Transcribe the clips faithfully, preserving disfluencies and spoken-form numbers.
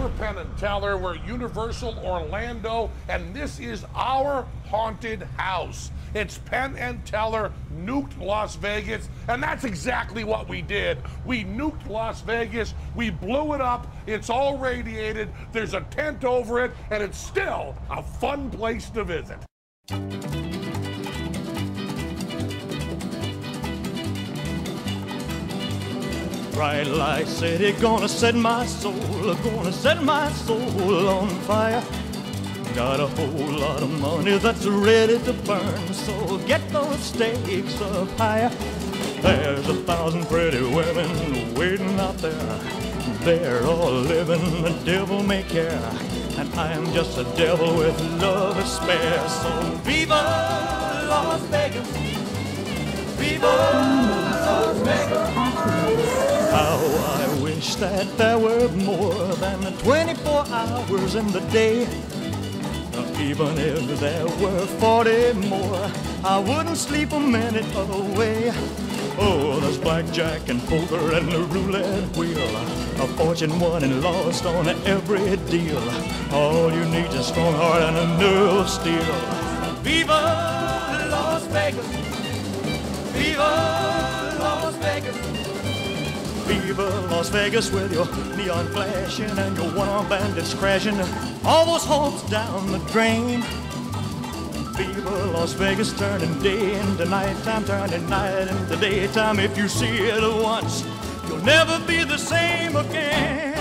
We're Penn and Teller, we're Universal Orlando, and this is our haunted house. It's Penn and Teller nuked Las Vegas, and that's exactly what we did. We nuked Las Vegas, we blew it up, it's all radiated, there's a tent over it, and it's still a fun place to visit. Bright light city, gonna set my soul, gonna set my soul on fire. Got a whole lot of money that's ready to burn, so get those stakes up higher. There's a thousand pretty women waiting out there. They're all living the devil may care, and I'm just a devil with love to spare. So viva Las Vegas, viva Las Vegas. How I wish that there were more than twenty-four hours in the day. Even if there were forty more, I wouldn't sleep a minute away. Oh, there's blackjack and poker and the roulette wheel, a fortune won and lost on every deal. All you need is a strong heart and a nerve of steel. Viva Las Vegas, viva Las Vegas, viva Las Vegas with your neon flashing and your one-armed bandits crashing all those hopes down the drain. Viva Las Vegas, turning day into nighttime, turning night into daytime. If you see it once, you'll never be the same again.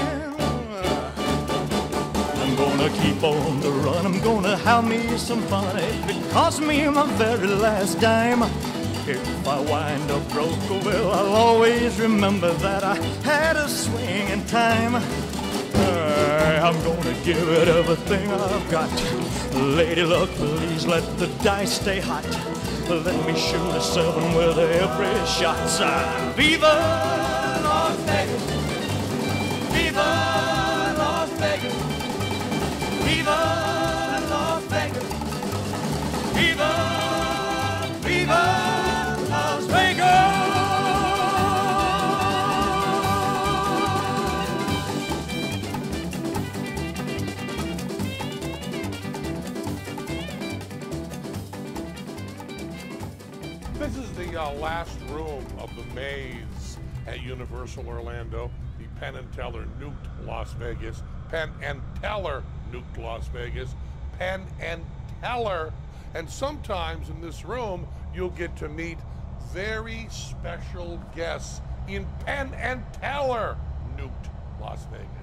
I'm gonna keep on the run, I'm gonna have me some fun. It cost me my very last dime. If I wind up broke, well, I'll always remember that I had a swing in time. Uh, I'm gonna give it everything I've got. Lady luck, please let the dice stay hot. Let me shoot a seven with every shot. Uh, Viva Las Vegas, viva Las Vegas, viva Las Vegas, viva, viva Las Vegas. This is the uh, last room of the maze at Universal Orlando. The Penn and Teller nuked Las Vegas. Penn and Teller nuked Las Vegas. Penn and Teller. And sometimes in this room, you'll get to meet very special guests in Penn and Teller nuked Las Vegas.